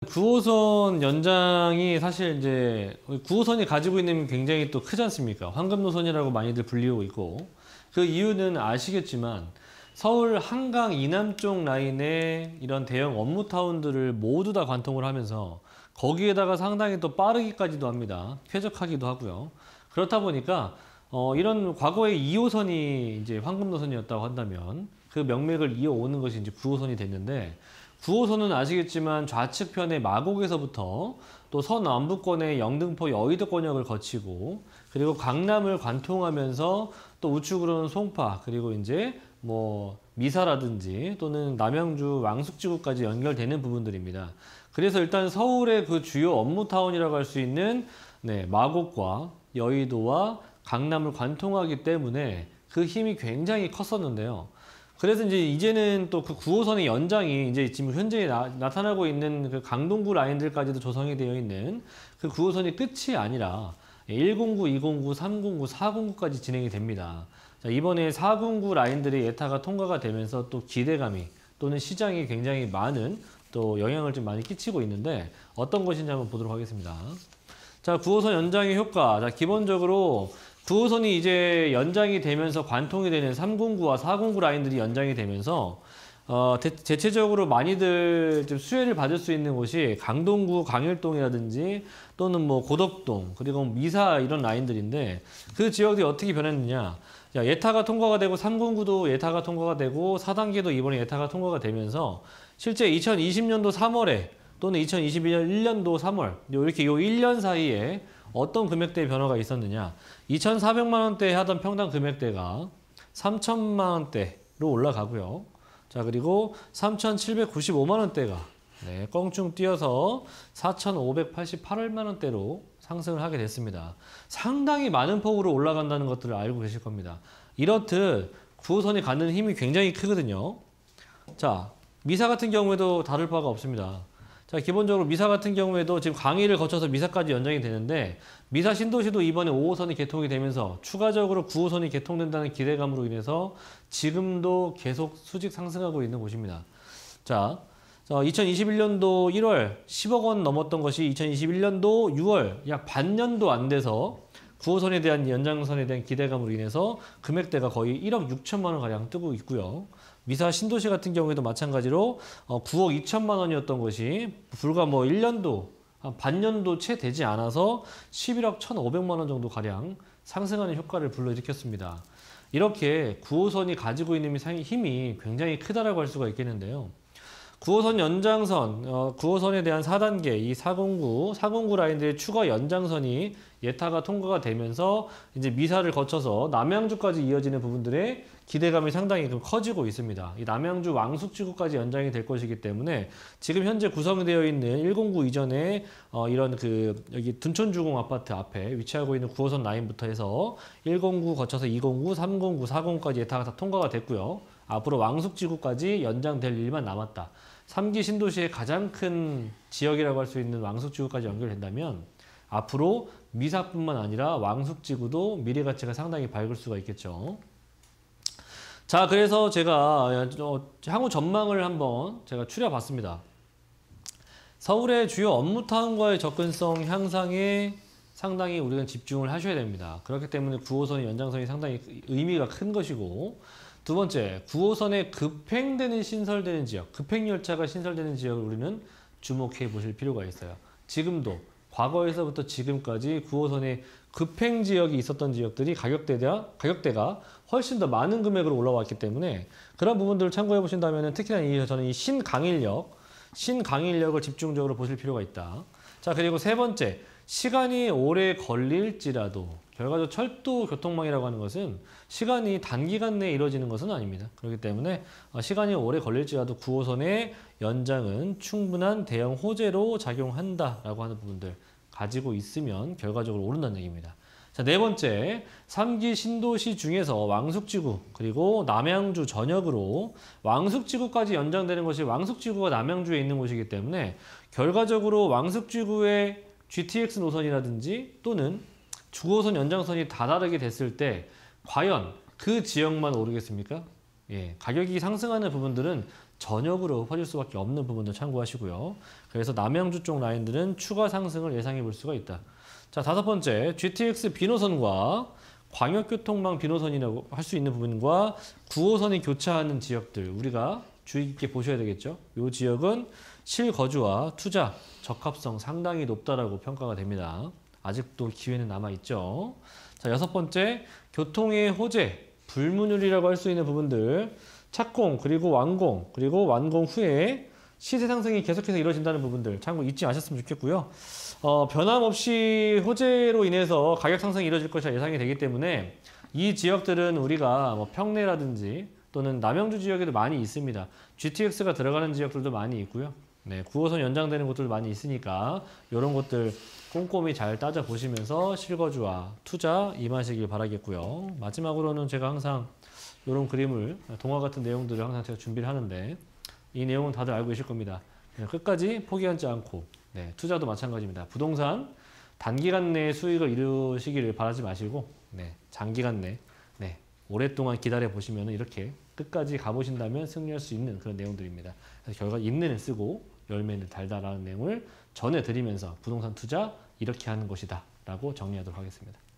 9호선 연장이 사실 이제 9호선이 가지고 있는 굉장히 또 크지 않습니까? 황금노선이라고 많이들 불리고 있고, 그 이유는 아시겠지만 서울 한강 이남 쪽 라인에 이런 대형 업무타운들을 모두 다 관통을 하면서 거기에다가 상당히 또 빠르기까지도 합니다. 쾌적하기도 하고요. 그렇다 보니까 이런 과거에 2호선이 이제 황금노선이었다고 한다면 그 명맥을 이어오는 것이 이제 9호선이 됐는데, 9호선은 아시겠지만 좌측편의 마곡에서부터 또 서남부권의 영등포 여의도권역을 거치고, 그리고 강남을 관통하면서 또 우측으로는 송파, 그리고 이제 뭐 미사라든지 또는 남양주 왕숙지구까지 연결되는 부분들입니다. 그래서 일단 서울의 그 주요 업무타운이라고 할 수 있는 마곡과 여의도와 강남을 관통하기 때문에 그 힘이 굉장히 컸었는데요. 그래서 이제는 또 그 9호선의 연장이 이제 지금 현재 나타나고 있는 그 강동구 라인들까지도 조성이 되어 있는 그 9호선이 끝이 아니라 109, 209, 309, 409까지 진행이 됩니다. 자, 이번에 409 라인들의 예타가 통과가 되면서 또 기대감이 또는 시장이 굉장히 많은 또 영향을 좀 많이 끼치고 있는데, 어떤 것인지 한번 보도록 하겠습니다. 자, 9호선 연장의 효과. 자, 기본적으로 9호선이 이제 연장이 되면서 관통이 되는 309와 409 라인들이 연장이 되면서 대체적으로 많이들 좀 수혜를 받을 수 있는 곳이 강동구, 강일동이라든지 또는 뭐 고덕동, 그리고 미사 이런 라인들인데, 그 지역들이 어떻게 변했느냐. 자, 예타가 통과가 되고 309도 예타가 통과가 되고 4단계도 이번에 예타가 통과가 되면서 실제 2020년도 3월에 또는 2021년 1년도 3월 이렇게 요 1년 사이에 어떤 금액대의 변화가 있었느냐. 2,400만 원대 하던 평당 금액대가 3,000만 원대로 올라가고요. 자, 그리고 3,795만 원대가 껑충 뛰어서 4,588만 원대로 상승을 하게 됐습니다. 상당히 많은 폭으로 올라간다는 것들을 알고 계실 겁니다. 이렇듯 9호선이 갖는 힘이 굉장히 크거든요. 자, 미사 같은 경우에도 다를 바가 없습니다. 자, 기본적으로 미사 같은 경우에도 지금 강의를 거쳐서 미사까지 연장이 되는데, 미사 신도시도 이번에 5호선이 개통이 되면서 추가적으로 9호선이 개통된다는 기대감으로 인해서 지금도 계속 수직 상승하고 있는 곳입니다. 자, 2021년도 1월 10억 원 넘었던 것이 2021년도 6월 약 반년도 안 돼서 9호선에 대한 연장선에 대한 기대감으로 인해서 금액대가 거의 1억 6천만 원 가량 뜨고 있고요. 미사 신도시 같은 경우에도 마찬가지로 9억 2천만 원이었던 것이 불과 뭐 1년도, 반년도 채 되지 않아서 11억 1,500만 원 정도 가량 상승하는 효과를 불러일으켰습니다. 이렇게 9호선이 가지고 있는 힘이 굉장히 크다라고 할 수가 있겠는데요. 9호선 연장선, 9호선에 대한 4단계, 이 409 라인들의 추가 연장선이 예타가 통과가 되면서 이제 미사를 거쳐서 남양주까지 이어지는 부분들의 기대감이 상당히 좀 커지고 있습니다. 이 남양주 왕숙지구까지 연장이 될 것이기 때문에 지금 현재 구성되어 있는 109 이전에 이런 여기 둔촌주공 아파트 앞에 위치하고 있는 9호선 라인부터 해서 109 거쳐서 209, 309, 409까지 예타가 다 통과가 됐고요. 앞으로 왕숙지구까지 연장될 일만 남았다. 3기 신도시의 가장 큰 지역이라고 할 수 있는 왕숙지구까지 연결된다면 앞으로 미사뿐만 아니라 왕숙지구도 미래 가치가 상당히 밝을 수가 있겠죠. 자, 그래서 제가 향후 전망을 한번 제가 추려봤습니다. 서울의 주요 업무타운과의 접근성 향상에 상당히 우리가 집중을 하셔야 됩니다. 그렇기 때문에 9호선의 연장선이 상당히 의미가 큰 것이고, 두 번째, 9호선에 급행되는 신설되는 지역, 급행열차가 신설되는 지역을 우리는 주목해 보실 필요가 있어요. 지금도, 과거에서부터 지금까지 9호선에 급행지역이 있었던 지역들이 가격대가 훨씬 더 많은 금액으로 올라왔기 때문에 그런 부분들을 참고해 보신다면 특히나 저는 이 신강일역을 집중적으로 보실 필요가 있다. 자, 그리고 세 번째, 시간이 오래 걸릴지라도 결과적으로 철도 교통망이라고 하는 것은 시간이 단기간 내에 이루어지는 것은 아닙니다. 그렇기 때문에 시간이 오래 걸릴지라도 9호선의 연장은 충분한 대형 호재로 작용한다라고 하는 부분들 가지고 있으면 결과적으로 오른다는 얘기입니다. 자, 네 번째, 3기 신도시 중에서 왕숙지구 그리고 남양주 전역으로 왕숙지구까지 연장되는 것이 왕숙지구가 남양주에 있는 곳이기 때문에 결과적으로 왕숙지구의 GTX 노선이라든지 또는 9호선 연장선이 다다르게 됐을 때 과연 그 지역만 오르겠습니까? 예, 가격이 상승하는 부분들은 전역으로 퍼질 수밖에 없는 부분들 참고하시고요. 그래서 남양주 쪽 라인들은 추가 상승을 예상해 볼 수가 있다. 자, 다섯 번째, GTX 비노선과 광역교통망 비노선이라고 할 수 있는 부분과 9호선이 교차하는 지역들 우리가 주의 깊게 보셔야 되겠죠. 이 지역은 실거주와 투자 적합성 상당히 높다라고 평가가 됩니다. 아직도 기회는 남아있죠. 자, 여섯 번째, 교통의 호재, 불문율이라고 할 수 있는 부분들 착공, 그리고 완공 후에 시세 상승이 계속해서 이루어진다는 부분들 참고 잊지 마셨으면 좋겠고요. 변함없이 호재로 인해서 가격 상승이 이루어질 것이 예상이 되기 때문에 이 지역들은 우리가 뭐 평내라든지 또는 남양주 지역에도 많이 있습니다. GTX가 들어가는 지역들도 많이 있고요. 네, 9호선 연장되는 곳들도 많이 있으니까 이런 곳들 꼼꼼히 잘 따져보시면서 실거주와 투자 임하시길 바라겠고요. 마지막으로는 제가 항상 이런 그림을, 동화 같은 내용들을 항상 제가 준비를 하는데 이 내용은 다들 알고 계실 겁니다. 그냥 끝까지 포기하지 않고 네, 투자도 마찬가지입니다. 부동산 단기간 내에 수익을 이루시기를 바라지 마시고 네, 장기간 내 네, 오랫동안 기다려 보시면 이렇게 끝까지 가보신다면 승리할 수 있는 그런 내용들입니다. 그래서 결과 인내는 쓰고 열매는 달다라는 내용을 전해드리면서 부동산 투자 이렇게 하는 것이다 라고 정리하도록 하겠습니다.